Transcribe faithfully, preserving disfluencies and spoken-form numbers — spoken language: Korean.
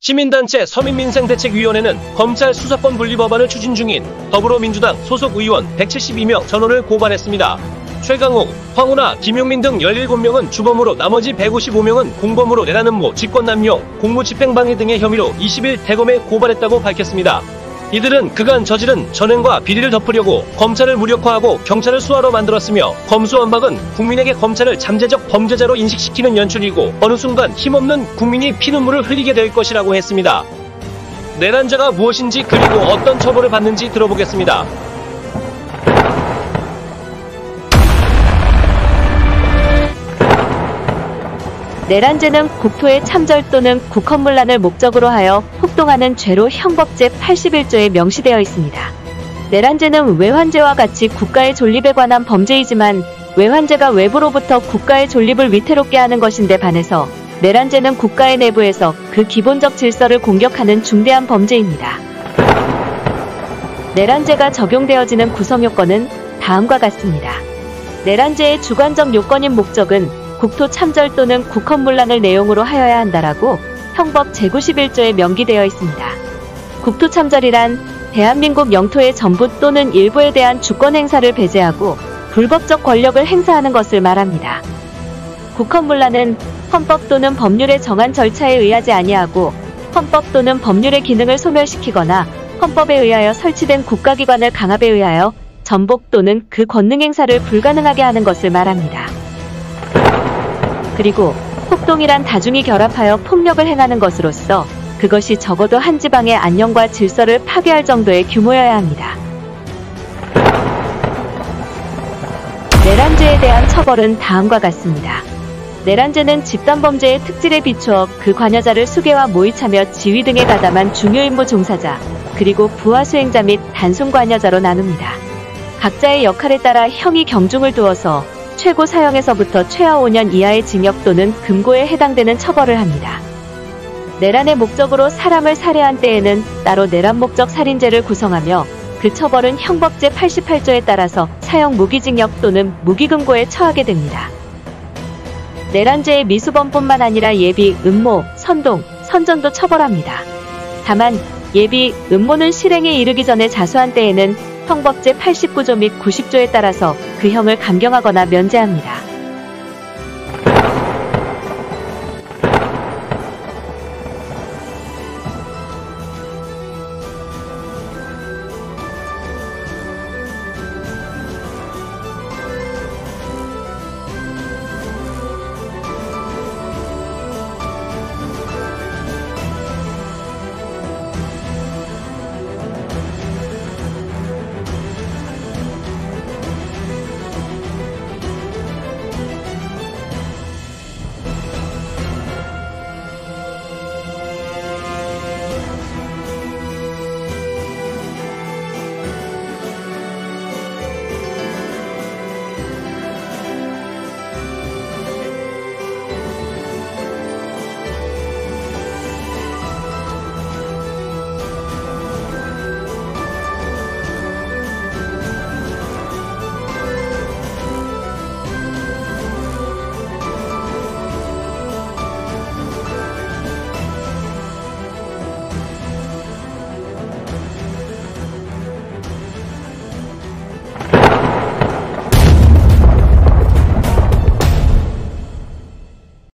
시민단체 서민민생대책위원회는 검찰 수사권 분리 법안을 추진 중인 더불어민주당 소속 의원 백칠십이 명 전원을 고발했습니다. 최강욱, 황운하, 김용민 등 열일곱 명은 주범으로 나머지 백오십오 명은 공범으로 내란 음모, 직권남용, 공무집행방해 등의 혐의로 이십 일 대검에 고발했다고 밝혔습니다. 이들은 그간 저지른 전횡과 비리를 덮으려고 검찰을 무력화하고 경찰을 수하로 만들었으며 검수완박은 국민에게 검찰을 잠재적 범죄자로 인식시키는 연출이고 어느 순간 힘없는 국민이 피눈물을 흘리게 될 것이라고 했습니다. 내란죄가 무엇인지 그리고 어떤 처벌을 받는지 들어보겠습니다. 내란죄는 국토의 참절 또는 국헌문란을 목적으로 하여 폭동하는 죄로 형법 제팔십일 조에 명시되어 있습니다. 내란죄는 외환죄와 같이 국가의 존립에 관한 범죄이지만 외환죄가 외부로부터 국가의 존립을 위태롭게 하는 것인데 반해서 내란죄는 국가의 내부에서 그 기본적 질서를 공격하는 중대한 범죄입니다. 내란죄가 적용되어지는 구성요건은 다음과 같습니다. 내란죄의 주관적 요건인 목적은 국토 참절 또는 국헌문란을 내용으로 하여야 한다라고 형법 제구십일 조에 명기되어 있습니다. 국토 참절이란 대한민국 영토의 전부 또는 일부에 대한 주권 행사를 배제하고 불법적 권력을 행사하는 것을 말합니다. 국헌문란은 헌법 또는 법률에 정한 절차에 의하지 아니하고 헌법 또는 법률의 기능을 소멸시키거나 헌법에 의하여 설치된 국가기관을 강압에 의하여 전복 또는 그 권능 행사를 불가능하게 하는 것을 말합니다. 그리고 폭동이란 다중이 결합하여 폭력을 행하는 것으로서 그것이 적어도 한 지방의 안녕과 질서를 파괴할 정도의 규모여야 합니다. 내란죄에 대한 처벌은 다음과 같습니다. 내란죄는 집단범죄의 특질에 비추어 그 관여자를 수괴와 모의차며 지휘 등에 가담한 중요임무 종사자, 그리고 부하 수행자 및 단순 관여자로 나눕니다. 각자의 역할에 따라 형이 경중을 두어서 최고 사형에서부터 최하 오 년 이하의 징역 또는 금고에 해당되는 처벌을 합니다. 내란의 목적으로 사람을 살해한 때에는 따로 내란 목적 살인죄를 구성하며 그 처벌은 형법 제팔십팔 조에 따라서 사형 무기징역 또는 무기금고에 처하게 됩니다. 내란죄의 미수범뿐만 아니라 예비, 음모, 선동, 선전도 처벌합니다. 다만 예비, 음모는 실행에 이르기 전에 자수한 때에는 형법 제팔십구 조 및 구십 조에 따라서 그 형을 감경하거나 면제합니다.